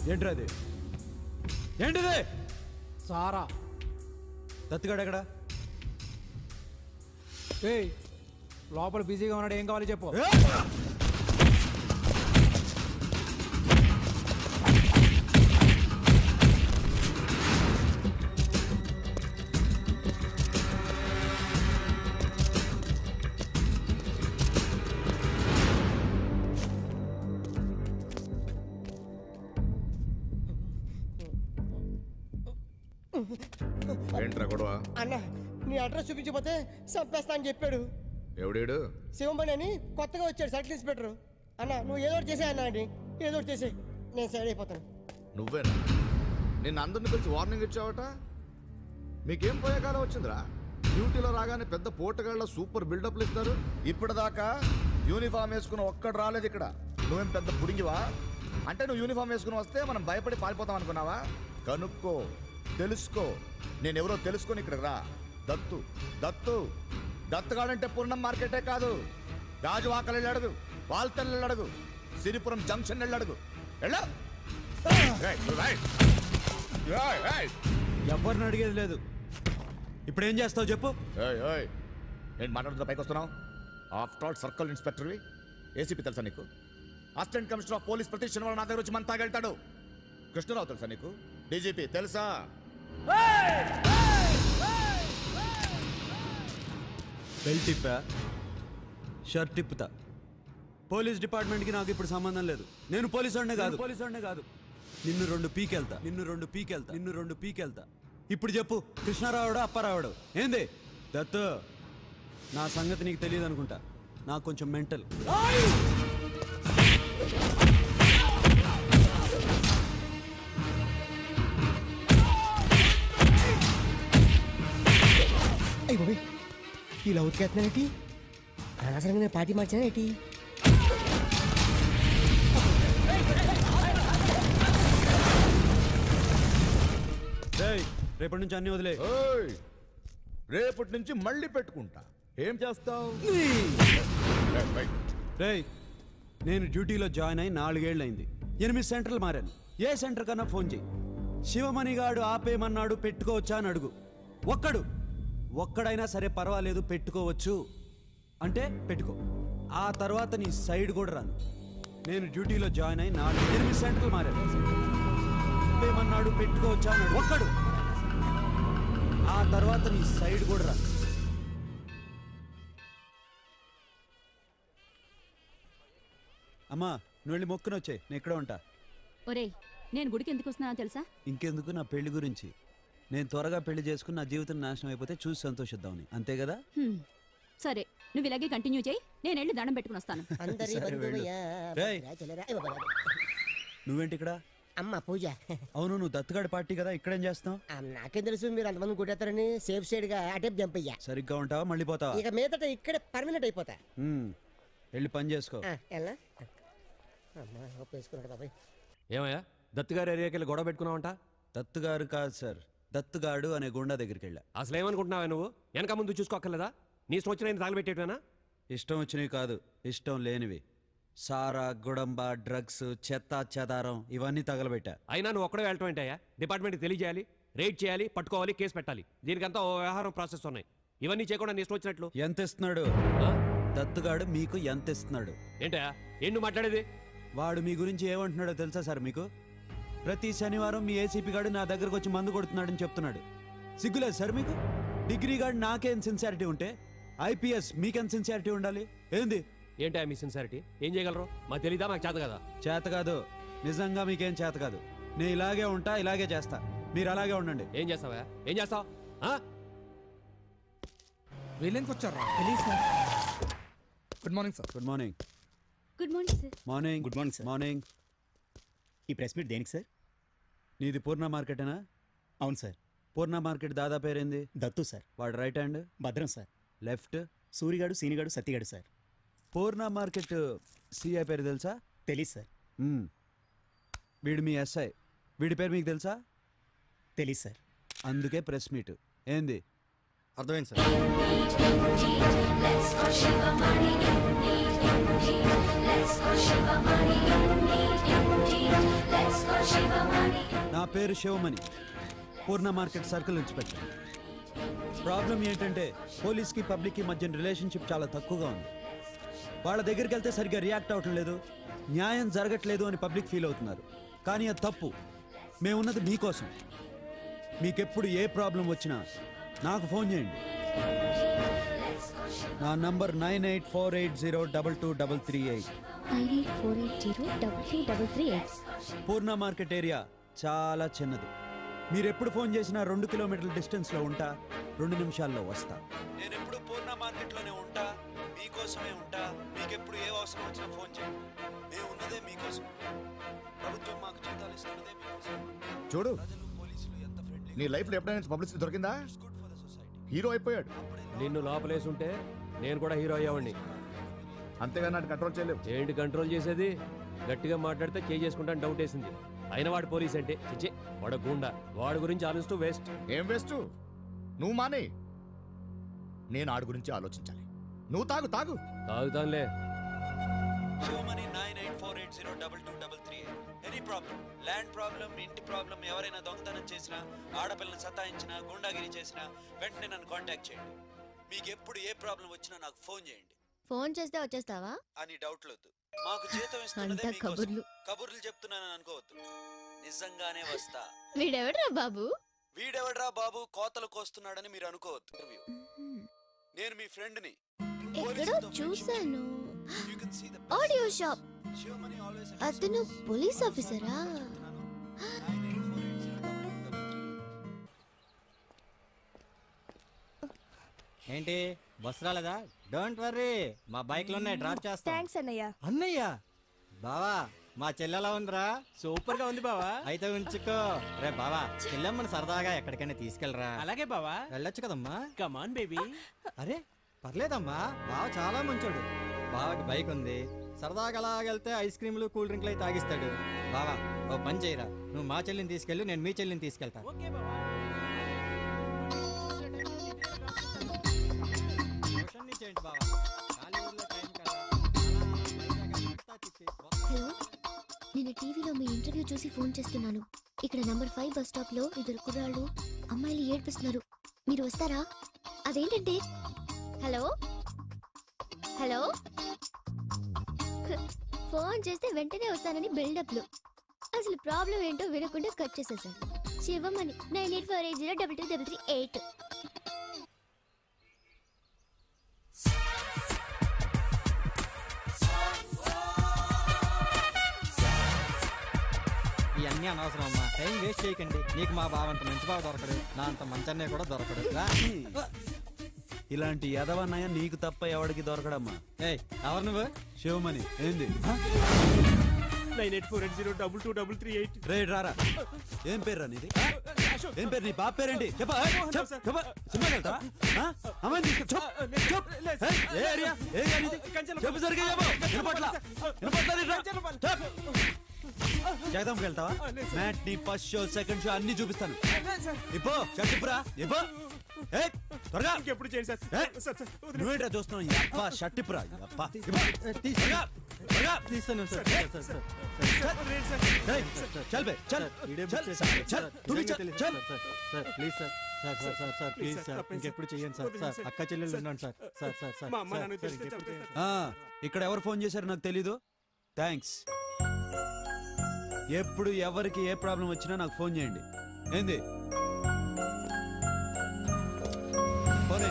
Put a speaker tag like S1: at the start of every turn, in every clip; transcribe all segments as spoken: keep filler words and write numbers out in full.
S1: ఏంట్రా అది? ఏంటిది?
S2: సారా.
S1: దత్తుగాడు ఎక్కడ?
S2: ఏయ్ లోపల బిజీగా ఉన్నాడు, ఏం కావాలి చెప్పు.
S3: ఏంట్రా గొడవ?
S4: అన్న నీ అడ్రస్ చూపించకపోతే చంపేస్తా అని చెప్పాడు.
S3: ఎవడేడు?
S4: శివంబని అని కొత్తగా వచ్చాడు సర్కిల్ ఇన్స్పెక్టర్. అన్న నువ్వు ఏదో ఒకటి చేసే అన్న అండి, ఏదో ఒకటి చేసే, నేను సైడ్ అయిపోతాను.
S3: నువ్వేనా? నిన్ను అందరిని పిలిచి వార్నింగ్ ఇచ్చావట. మీకేం పోయే కాలం వచ్చిందిరా? డ్యూటీలో రాగానే పెద్ద పోటగాళ్ళ సూపర్ బిల్డప్లు ఇస్తారు. ఇప్పటిదాకా యూనిఫామ్ వేసుకుని ఒక్కడు రాలేదు ఇక్కడ. నువ్వేం పెద్ద పుడింగివా? అంటే నువ్వు యూనిఫామ్ వేసుకుని వస్తే మనం భయపడి పారిపోతాం అనుకున్నావా? కనుక్కో, తెలుసుకో. నేనెవరో తెలుసుకొని ఇక్కడ రా. దత్తు దత్తు దత్తుగాడంటే పూర్ణం మార్కెటే కాదు, గాజువాకలు వెళ్ళి అడుగు, వాల్తెల్లు వెళ్ళి అడుగు, సిరిపురం జంక్షన్ వెళ్ళి అడుగు. వెళ్ళా
S1: ఎవరిని అడిగేది లేదు. ఇప్పుడు ఏం చేస్తావు చెప్పు.
S3: నేను మాట్లాడుతున్నా పైకి వస్తున్నావు. ఆఫ్టర్ ఆల్ సర్కిల్ ఇన్స్పెక్టర్వి. ఏసీపీ తెలుసా నీకు? అసిస్టెంట్ కమిషనర్ ఆఫ్ పోలీస్ ప్రతి శనివారం నా దగ్గర వచ్చి మన తాగెళ్తాడు. కృష్ణరావు తెలుసా నీకు? డీజీపీ తెలుసా?
S1: బెల్ట్ తిప్పా, షర్ట్ తిప్పుతా. పోలీస్ డిపార్ట్మెంట్కి నాకు ఇప్పుడు సంబంధం లేదు. నేను పోలీసు వాడినే కాదు, పోలీసు వాడినే కాదు. నిన్ను రెండు పీకెళ్తా, నిన్ను రెండు పీకెళ్తా, నిన్ను రెండు పీకెళ్తా. ఇప్పుడు చెప్పు, కృష్ణారావుడు అప్పారావుడు ఏంది? దత్తు, నా సంగతి నీకు తెలియదు అనుకుంటా. నాకు కొంచెం మెంటల్.
S4: అయ్యి ఇలా ఉతికేస్తున్నానేటి? అనవసరంగా నేను పార్టీ మార్చానేటి?
S1: రేపటి నుంచి అన్ని వదిలే.
S3: రేపటి నుంచి మళ్ళీ పెట్టుకుంటా. ఏం చేస్తావు?
S1: రేయ్, నేను డ్యూటీలో జాయిన్ అయి నాలుగేళ్ళు అయింది. ఎనిమిది సెంటర్లు మారాను. ఏ సెంటర్ కన్నా ఫోన్ చేయి. శివమణిగాడు ఆపేమన్నాడు, పెట్టుకోవచ్చా అని అడుగు. ఒక్కడు ఒక్కడైనా సరే పర్వాలేదు పెట్టుకోవచ్చు అంటే పెట్టుకో. ఆ తర్వాత నీ సైడ్ కూడా రాను. నేను డ్యూటీలో జాయిన్ అయి నాలుగు ఎనిమిది సెంటర్లు మారాను. ఆపేమన్నాడు, పెట్టుకోవచ్చా అన్నాడు ఒక్కడు. ఆ తర్వాత నీ సైడ్ కూడా రాను. అమ్మా నువ్వు వెళ్ళి మొక్కుని వచ్చాయి, నేను ఇక్కడ ఉంటా.
S5: ఒరేయ్, నేను గుడికి ఎందుకు వస్తున్నానో తెలుసా?
S1: ఇంకెందుకు, నా పెళ్లి గురించి. నేను త్వరగా పెళ్లి చేసుకుని నా జీవితం నాశనం అయిపోతే చూసి సంతోషిద్దామని, అంతే కదా?
S5: సరే, నువ్వు ఇలాగే కంటిన్యూ చేయి, నేను వెళ్ళి దండం పెట్టుకుని వస్తాను.
S1: నువ్వేంటి ఇక్కడ?
S4: అమ్మ పూజ.
S1: అవును, నువ్వు దత్తుగాడి పార్టీ కదా, ఇక్కడేం చేస్తావు?
S4: నాకేం తెలుసు మీరు అంతమంది కొట్టేస్తారని సేఫ్ సైడ్ గా అటే జంప్ అయ్యా.
S1: సరిగ్గా ఉంటావా మళ్ళీ పోతావా?
S4: ఇక మీదట ఇక్కడే పర్మనెంట్ అయిపోతా.
S1: వెళ్ళి పని చేసుకో.
S4: బాబాయ్
S6: ఏమయ్యా, దత్తుగారి ఏరియాకి వెళ్ళి గొడవ పెట్టుకున్నావంట?
S1: దత్తుగారు కాదు సార్, దత్తుగాడు అనే గుండా దగ్గరికి వెళ్ళా.
S6: అసలు ఏమనుకుంటున్నావా నువ్వు? వెనక ముందు చూసుకోక్కర్లేదా? నీ ఇష్టం వచ్చిన తగలబెట్టేటవేనా?
S1: ఇష్టం వచ్చినవి కాదు, ఇష్టం లేనివి. సారా, గుడంబ, డ్రగ్స్, చెత్త చెదారం ఇవన్నీ తగలబెట్టా.
S6: అయినా నువ్వు ఒక్కడే వెళ్ళటం ఏంటయ్యా? డిపార్ట్మెంట్కి తెలియజేయాలి, రేట్ చేయాలి, పట్టుకోవాలి, కేసు పెట్టాలి. దీనికంతా ఓ వ్యవహారం ప్రాసెస్ ఉన్నాయి. ఇవన్నీ చేయకుండా నీ ఇష్టం వచ్చినట్లు.
S1: ఎంత ఇస్తున్నాడు దత్తుగాడు మీకు? ఎంత ఇస్తున్నాడు?
S6: ఏంటయ్యా ఏంటి మాట్లాడేది?
S1: వాడు మీ గురించి ఏమంటున్నాడో తెలుసా సార్ మీకు? ప్రతి శనివారం మీ ఏసీపీ గాడు నా దగ్గరకు వచ్చి మందు కొడుతున్నాడని చెప్తున్నాడు. సిగ్గులేదు సార్ మీకు? డిగ్రీ గాడు నాకేం సిన్సియారిటీ ఉంటే ఐపీఎస్ మీకెంత సిన్సియారిటీ ఉండాలి? ఏంది
S6: ఏంటా మీ సిన్సియారిటీ? ఏం చేయగలరు? మాకు తెలీదా? మాకు చేత కదా?
S1: చేత కాదు, నిజంగా మీకేం చేత కాదు. నేను ఇలాగే ఉంటా, ఇలాగే చేస్తా, మీరు అలాగే ఉండండి.
S6: ఏం చేస్తావా? ఏం చేస్తావు?
S2: వీళ్ళెందుకు వచ్చారా? Good morning sir.
S1: Good morning.
S5: Good morning sir.
S1: Morning.
S7: Good morning sir.
S1: Morning.
S7: ఈ ప్రెస్ మీట్ దేనికి సార్?
S1: నీది పూర్ణ మార్కెటేనా?
S7: అవును సార్.
S1: పూర్ణ మార్కెట్ దాదా పేరేంది?
S7: దత్తు సార్.
S1: వాడు right hand?
S7: Bhadram sir.
S1: Left?
S7: సూరిగాడు, సీనిగాడు, సత్తిగాడు సార్.
S1: పూర్ణ మార్కెట్ సిఐ పేరు తెలుసా?
S7: తెలీదు సార్.
S1: వీడు మీ ఎస్ఐ, వీడి పేరు మీకు తెలుసా?
S7: తెలీదు సార్.
S1: అందుకే ప్రెస్ మీట్. ఏంది
S3: అర్థమైంది sir.
S8: Let's go Shiva Mani,
S1: పేరు Shivamani, Purna market circle inspector. Problem ఏంటంటే పోలీస్కి పబ్లిక్కి మధ్య రిలేషన్షిప్ చాలా తక్కువగా ఉంది. వాళ్ళ దగ్గరికి వెళ్తే సరిగ్గా రియాక్ట్ అవ్వటం లేదు, న్యాయం జరగట్లేదు అని పబ్లిక్ ఫీల్ అవుతున్నారు. కానీ అది తప్పు. మేమున్నది మీకోసం. మీకెప్పుడు ఏ ప్రాబ్లం వచ్చినా నాకు ఫోన్ చేయండి. నా number nine eight four eight zero double two double three eight. Purna market area చాలా చిన్నది. మీరు ఎప్పుడు ఫోన్ చేసినా రెండు కిలోమీటర్ల డిస్టెన్స్లో ఉంటా, రెండు నిమిషాల్లో వస్తా. నేను ఎప్పుడు పూర్ణ మార్కెట్లోనే ఉంటా, మీకోసమే ఉంటా. మీకెప్పుడు ఏ అవసరం వచ్చినా ఫోన్ చేయండి. మేము ఉన్నదే మీకోసం. ప్రభుత్వం మాకు జీతాలు ఇస్తున్నదే మీకోసం.
S3: చూడు,
S1: ప్రజలు పోలీసులు ఎంత ఫ్రెండ్లీ.
S3: నీ లైఫ్లో ఎప్పుడైనా పబ్లిసిటీ దొరికిందా?
S1: Good for the society.
S3: Hero అయిపోయాడు.
S6: నిన్ను లోపలేసుంటే నేను కూడా హీరో అయ్యావండి.
S3: అంతేగా నాటి కంట్రోల్ చేయలేవు.
S6: ఏంటి కంట్రోల్ చేసేది? గట్టిగా మాట్లాడితే చేయి చేసుకుంటాను డౌట్ వేసింది. అయిన వాడు పోలీస్ అంటే చిచ్చే, వాడు గూండా. వాడి గురించి ఆలోచిస్తూ వేస్ట్.
S3: ఏం వేస్ట్? నువ్వు మానే, నేను ఆడి గురించి ఆలోచించాలి. నువ్వు తాగు తాగు
S6: తాగుతానులే.
S1: Shivamani nine eight four eight zero double two double three eight. Any problem, land problem, ఇంటి ప్రాబ్లం, ఎవరైనా దొంగతనం చేసినా, ఆడపిల్లని సతాయించినా, గుండాగిరి చేసినా వెంటనే నన్ను కాంటాక్ట్ చేయండి. మీకు ఎప్పుడు ఏ ప్రాబ్లం వచ్చినా నాకు ఫోన్ చేయండి.
S8: ఫోన్ చేస్తే వచ్చేస్తావా
S1: అని డౌట్ లేదు. మాకు జీతం ఇస్తున్నదే
S8: అంతా
S1: మీకోసం.
S8: కబుర్లు.
S1: కబుర్లు చెప్తున్నానని అనుకోవద్దు, నిజంగానే వస్తా.
S8: వీడెవడ్రా బాబు
S1: వీడెవడ్రా బాబు కోతలు కోస్తున్నాడని మీరు అనుకోవద్దు. ఇంటర్వ్యూ. నేను మీ ఫ్రెండ్ని.
S8: ఎక్కడో చూశాను. Audio shop. అతను పోలీస్ ఆఫీసరా?
S9: ఏంటి బస్ రాలేదా? డోంట్ వర్రీ, మా బైక్ లోనే డ్రాప్ చేస్తా.
S8: థ్యాంక్స్ అన్నయ్య.
S9: అన్నయ్య బావా, మా చెల్లెలా ఉందిరా?
S2: సూపర్ గా ఉంది బావా.
S9: అయితే ఉంచుకో. రే బావా, చెల్లెమ్మని సరదాగా ఎక్కడికైనా తీసుకెళ్ళరా.
S2: అలాగే బావా.
S9: వెళ్ళొచ్చు కదమ్మా.
S2: Come on baby.
S9: అరే పర్లేదమ్మా, బావ చాలా మంచోడు. బావకి బైక్ ఉంది, సరదాగా అలాగెళ్తే ఐస్ క్రీములు కూల్ డ్రింక్లు అయి తాగిస్తాడు. బావా ఓ పని చేయరా, నువ్వు మా చెల్లిని తీసుకెళ్ళు, నేను మీ చెల్లిని తీసుకెళ్తా.
S2: ఓకే బావా.
S9: చేయండి బావా.
S8: హలో, నేను టీవీలో మీ ఇంటర్వ్యూ చూసి ఫోన్ చేస్తున్నాను. ఇక్కడ నంబర్ ఫైవ్ బస్ స్టాప్ లో ఇద్దరు కుర్రాళ్ళు అమ్మాయిలు ఏడ్పిస్తున్నారు. మీరు వస్తారా? అదేంటంటే హలో హలో ఫోన్ చేస్తే వెంటనే వస్తానని బిల్డప్లు. అసలు ప్రాబ్లం ఏంటో వినకుండా కట్ చేసేసాను. Shivamani nine eight four eight zero double two double three eight.
S9: ఇవన్నీ అనవసరం అమ్మా, టైం వేస్ట్ చేయకండి. నీకు మా బావ అంత మంచి బావ దొరకడు, నా అంత మంచన్నే కూడా దొరకడు.
S1: ఇలాంటి యదవన్నయ్య నీకు తప్ప ఎవడికి దొరకడమ్మా.
S9: ఏయ్ ఎవరు నువ్వు?
S1: శివమణి. ఏంది?
S2: Nine eight four eight zero double two double three eight.
S1: రే రారా. ఏం పేరు రా నీది? ఏం పేరు? నీ బాబు పేరేంటి? చెప్ప సినిమాకి వెళ్తావా? అమ్మాయి తీసుకు. ఏ ఏరియా? ఏ ఏరియా నీది? చెప్పు సరిగ్గా చెప్పు. వినపట్లా వినపట్లా. జగదాంకి వెళ్తావా? మ్యాట్ నీ ఫస్ట్ షో సెకండ్ షో అన్ని చూపిస్తాను. ఇప్పో షర్టిప్పురా. ఇప్పో ఏ త్వరగా.
S2: ఎప్పుడు చేయండి సార్.
S1: నువ్వేంట్రా చూస్తున్నావు? అప్ప షర్టిప్పురా. అప్ప
S9: తీస్తాను సార్.
S1: చల్ బే చల్ చల్ చల్ తూ చల్ చల్.
S9: Sir please sir, sir sir sir sir please sir, ఇంకెప్పుడు చెయ్యండి సార్. సార్ అక్క చెల్లెలు ఉన్నాను సార్. సార్ సార్ సార్
S1: ఇక్కడ ఎవరు ఫోన్ చేశారు నాకు తెలీదు. థ్యాంక్స్. ఎప్పుడు ఎవరికి ఏ ప్రాబ్లం వచ్చినా నాకు ఫోన్ చేయండి. ఏంది? ఫోనే.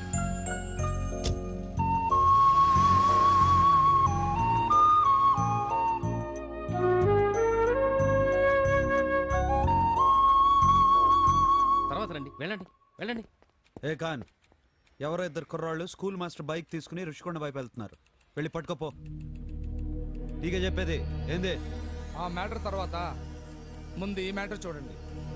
S6: తర్వాత రండి, వెళ్ళండి వెళ్ళండి.
S1: ఏ ఖాన్, ఎవరో ఇద్దరు కుర్రాళ్ళు స్కూల్ మాస్టర్ బైక్ తీసుకుని రుషికొండ వైపు వెళ్తున్నారు. వెళ్ళి పట్టుకోపో. నీకే చెప్పేది. ఏంది?
S2: ఆ మ్యాటర్ తర్వాత ముందు ఈ మ్యాటర్ చూడండి.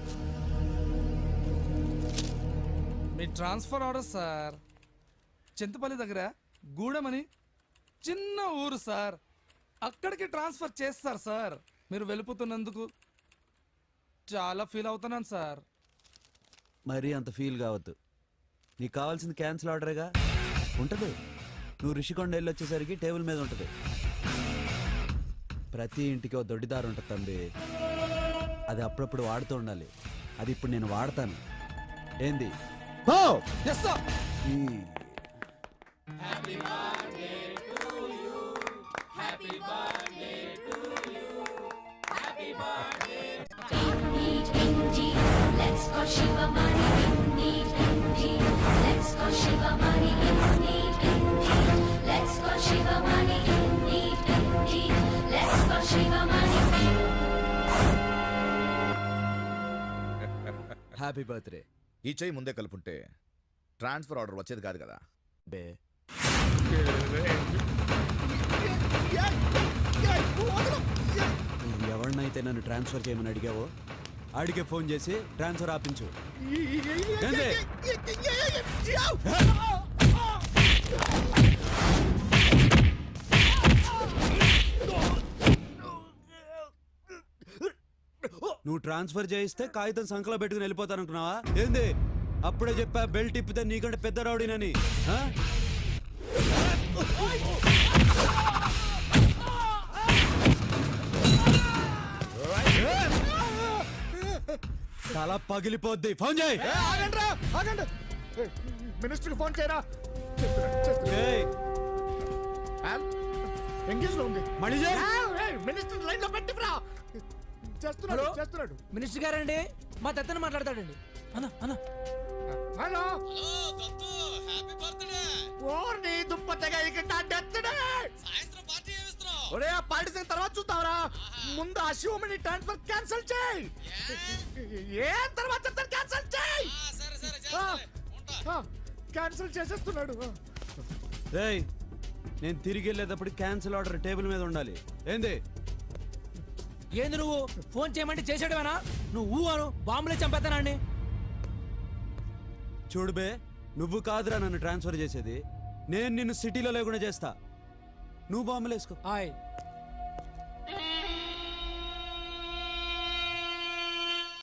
S2: మీ ట్రాన్స్ఫర్ ఆర్డర్ సార్. చింతపల్లి దగ్గర గూడెమని చిన్న ఊరు సార్, అక్కడికి ట్రాన్స్ఫర్ చేస్తారు సార్. మీరు వెళ్ళిపోతున్నందుకు చాలా ఫీల్ అవుతున్నాను సార్.
S1: మరీ అంత ఫీల్ కావద్దు. నీకు కావాల్సింది క్యాన్సిల్ ఆర్డరేగా. ఉంటుంది. నువ్వు రిషికొండ వెళ్ళి వచ్చేసరికి టేబుల్ మీద ఉంటుంది. ప్రతి ఇంటికి ఓ దొడ్డిదారు ఉంటుంది తండ్రి. అది అప్పుడప్పుడు వాడుతూ ఉండాలి. అది ఇప్పుడు నేను వాడతాను. ఏంది? ఈ హ్యాపీ బర్త్డే.
S3: ఈ చెయ్యి ముందే కలుపుంటే ట్రాన్స్ఫర్ ఆర్డర్ వచ్చేది కాదు కదా.
S1: బే ఎవరినైతే నన్ను ట్రాన్స్ఫర్ చేయమని అడిగావో అడిగే ఫోన్ చేసి ట్రాన్స్ఫర్ ఆపించు. ఏంది? నువ్వు ట్రాన్స్ఫర్ చేయిస్తే కాగితం సంకలో పెట్టుకుని వెళ్ళిపోతాను అనుకున్నావా? ఏంది? అప్పుడే చెప్పా బెల్ట్ ఇప్పితే నీకంటే పెద్ద రౌడీనని. తల పగిలిపోద్ది. ఫోన్ చేయి.
S3: మినిస్టర్ ఫోన్ చేయరా. ఎంగేజ్ లో ఉంది.
S1: మళ్ళీ
S3: మినిస్టర్ లైన్ లో పెట్టి రా. చేస్తున్నాడు చేస్తున్నాడు.
S2: మినిస్టర్ గారండి, మా దత్తను మాట్లాడతాడండి. అన్న అన్న
S3: హలో ఓర్ని దుప్పట్టగా ఇక్కడ డెత్ డే. ఒరే ఆ పార్టీ సంగతి తర్వాత చూస్తావరా. ముందు ఆ శివమణి ట్రాన్స్ఫర్ క్యాన్సిల్ చేయి. ఏ తర్వాత చెప్తాను క్యాన్సిల్ చేయి. క్యాన్సిల్ చేసేస్తున్నాడు.
S1: రేయ్, నేను తిరిగి వెళ్ళేటప్పుడు క్యాన్సిల్ ఆర్డర్ టేబుల్ మీద ఉండాలి. ఏంది?
S2: ఏంది నువ్వు ఫోన్ చేయమంటే చేసాడువేనా? నువ్వు అను బాంబులే చంపేస్తానండి.
S1: చూడు బే, నువ్వు కాదురా నన్ను ట్రాన్స్ఫర్ చేసేది. నేను నిన్ను సిటీలో లేకుండా చేస్తా. నువ్వు బాంబులు వేసుకో.
S2: హాయ్